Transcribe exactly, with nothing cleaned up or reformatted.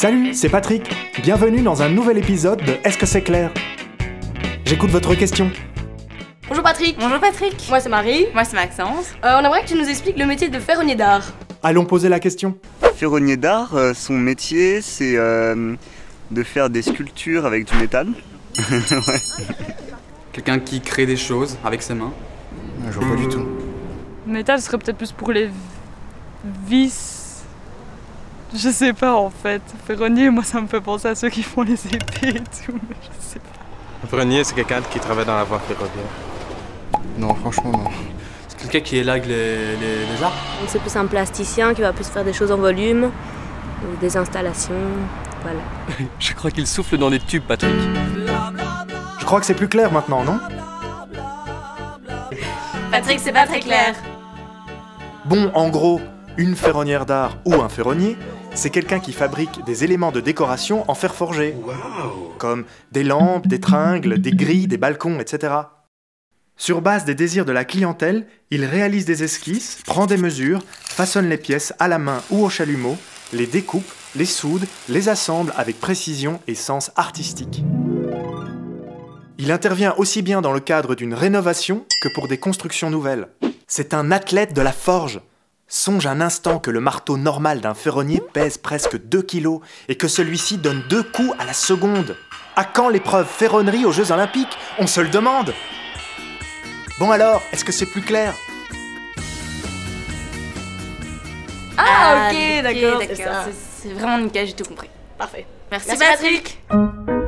Salut, c'est Patrick. Bienvenue dans un nouvel épisode de Est-ce que c'est clair? J'écoute votre question. Bonjour Patrick. Bonjour Patrick. Moi c'est Marie. Moi c'est Maxence. Euh, on aimerait que tu nous expliques le métier de ferronnier d'art. Allons poser la question. Ferronnier d'art, euh, son métier, c'est euh, de faire des sculptures avec du métal. Ouais. Quelqu'un qui crée des choses avec ses mains. Je vois pas du tout. Le métal serait peut-être plus pour les vis. Je sais pas en fait. Ferronnier, moi ça me fait penser à ceux qui font les épées et tout, mais je sais pas. Un ferronnier, c'est quelqu'un qui travaille dans la voie ferroviaire. Non, franchement, non. C'est quelqu'un qui élague les, les, les arts. C'est plus un plasticien qui va plus faire des choses en volume, ou des installations, voilà. Je crois qu'il souffle dans des tubes, Patrick. Je crois que c'est plus clair maintenant, non? Patrick, c'est pas très clair. Bon, en gros, une ferronnière d'art ou un ferronnier, c'est quelqu'un qui fabrique des éléments de décoration en fer forgé. Wow. Comme des lampes, des tringles, des grilles, des balcons, et cetera. Sur base des désirs de la clientèle, il réalise des esquisses, prend des mesures, façonne les pièces à la main ou au chalumeau, les découpe, les soude, les assemble avec précision et sens artistique. Il intervient aussi bien dans le cadre d'une rénovation que pour des constructions nouvelles. C'est un athlète de la forge. Songe un instant que le marteau normal d'un ferronnier pèse presque deux kilos et que celui-ci donne deux coups à la seconde. À quand l'épreuve ferronnerie aux Jeux Olympiques? On se le demande. Bon alors, est-ce que c'est plus clair? Ah, ok, d'accord. C'est vraiment nickel, j'ai tout compris. Parfait. Merci, Merci Patrick. Patrick.